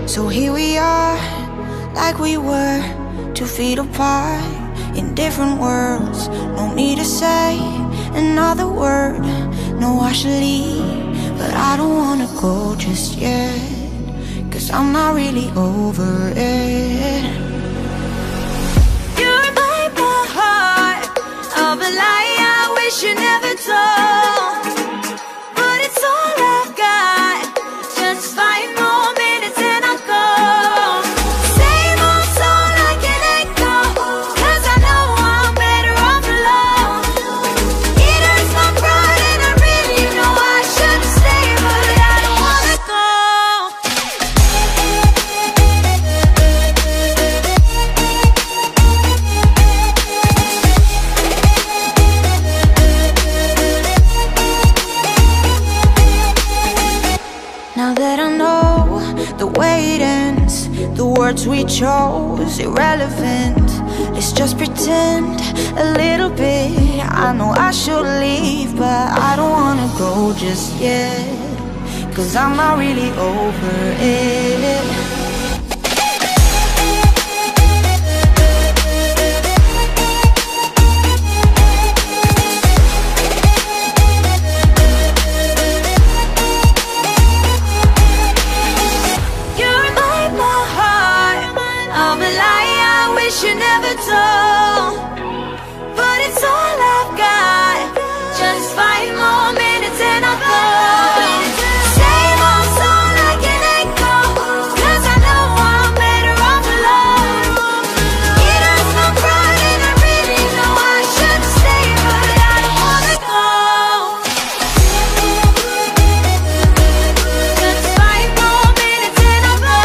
So here we are, like we were 2 feet apart in different worlds. No need to say another word. No, I should leave, but I don't wanna go just yet, 'cause I'm not really over it. You remind my heart of a lie I wish you never told, but it's all I've got. Just 5 more minutes and I'll go. Same old song like an echo, 'cause I know I'm better off alone. It hurts my pride and I really know I shouldn't stay, but I don't wanna go. Now that I know the way it ends, the words we chose irrelevant. Let's just pretend a little bit. I know I should leave, but I don't wanna go just yet, 'cause I'm not really over it. You never told, but it's all I've got. Just 5 more minutes and I'll go. Same old song like an echo, 'cause I know I'm better off alone. It hurts my pride and I really know I should stay, but I don't wanna go. Just 5 more minutes and I'll go.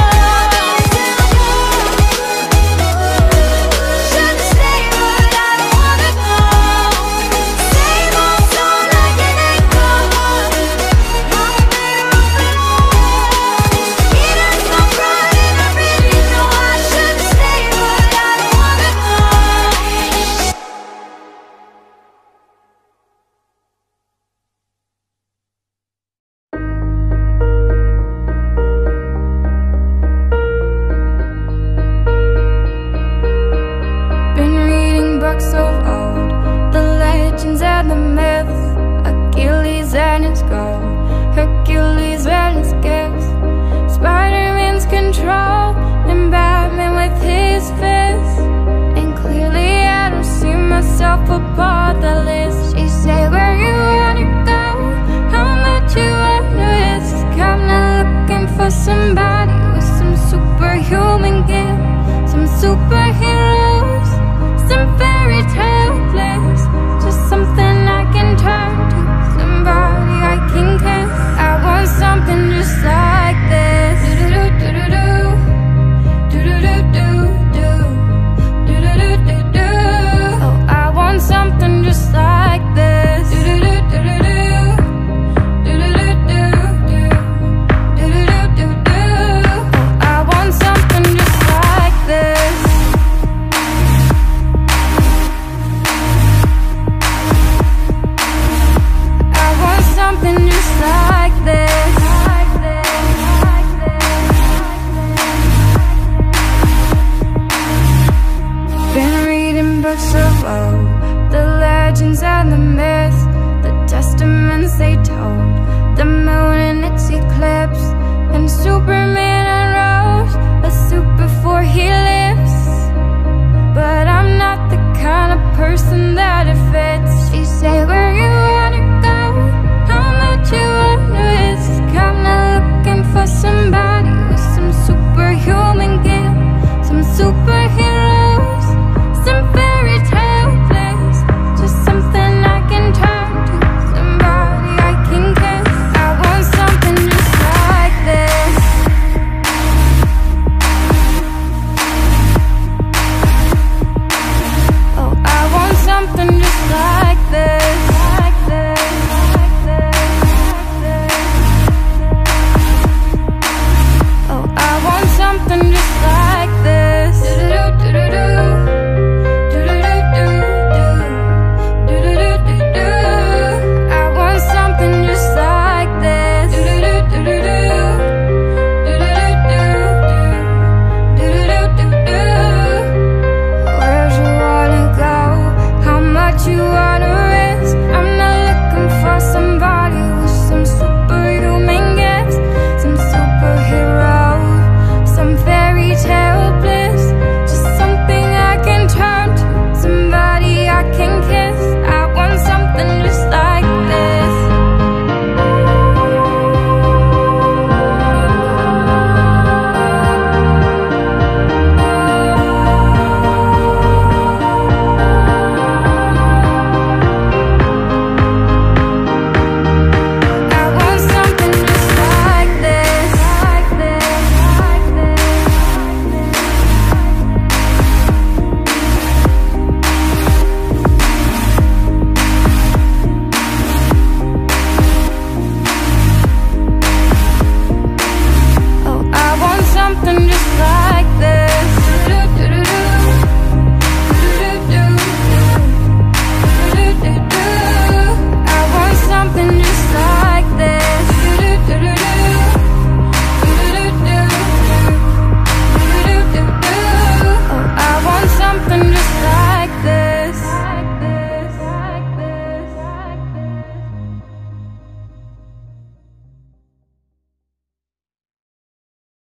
The legends and the myths, the testaments they told, the moon and its eclipse,